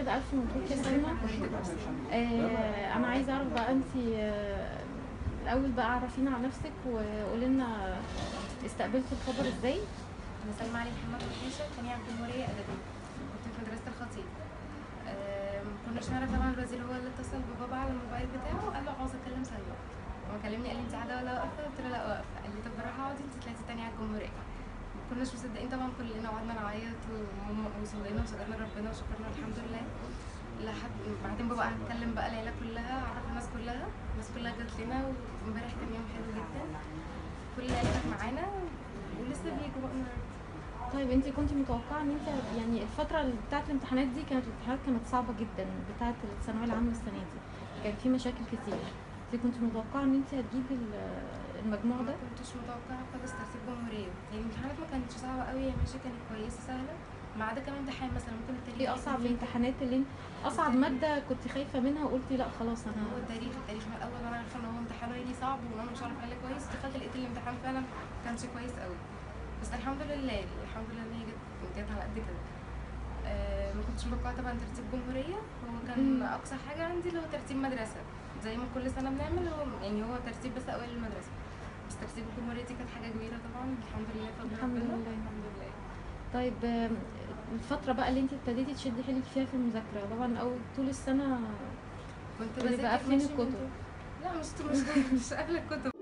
كده الف مبروك يا سلمى. انا عايزه اعرف بقى انت الاول بقى عرفينا عن نفسك وقولي لنا استقبلتي الخبر ازاي. انا سلمى علي محمد وحيشه، ثانيه على الجمهوريه ادبي، كنت في مدرسه الخطيب. مكناش نعرف طبعا، الوزير هو اللي اتصل ببابا على الموبايل بتاعه وقال له عاوز اكلم سلمى. هو كلمني قال لي انت قاعده ولا واقفه؟ قلت له لا واقفه. قال لي طب بالراحه اقعدي، انت طلعتي تانية على الجمهوريه. مكناش مصدقين طبعا كلنا، وقعدنا نعيط وصلينا وشكرنا ربنا وشكرنا الحمد لله. لحد بعدين بابا قعد اتكلم بقى العيله كلها، عرف الناس كلها جت لنا. وامبارح كان يوم حلو جدا، كل العيله كانت معانا ولسه بيجوا بقى النهارده. طيب انت كنت متوقعه ان انت يعني الفتره بتاعه الامتحانات دي الامتحانات كانت صعبه جدا بتاعه الثانويه العامه السنه دي، كان في مشاكل كتير، انت كنت متوقعه ان انت هتجيبي المجموع ده؟ ما كنتش متوقعه خالص ترتيب جمهوريه، يعني الامتحانات ما كانتش صعبه قوي، هي ماشي كانت كويسه سهله، ما عدا كمان امتحان مثلا ممكن التاريخ. ايه اصعب الامتحانات اللي اصعب ماده كنت خايفه منها وقلتي لا خلاص انا؟ هو التاريخ من الاول وانا عارفه ان هو امتحانه هيجي صعب وانا مش عارفه احل كويس، دخلت لقيت الامتحان فعلا ما كانش كويس قوي، بس الحمد لله ان هي جت على قد كده. ما كنتش متوقعه طبعا ترتيب جمهوريه، هو كان اقصى حاجه عندي اللي هو ترتيب مدرسه، زي ما كل سنه بنعمل، هو ترتيب بس اوائل المدرسه، بس ترتيب الجمهوريه دي كانت حاجه كبيره طبعا، الحمد لله فضل الحمد ربنا. لله. الحمد لله. طيب الفترة بقى اللي انت ابتديتي تشدي حيلك فيها في المذاكرة، طبعا اول طول السنة كنت تقولي بقى بذاكر فين ماشي من الكتب؟ لا مش قبل الكتب.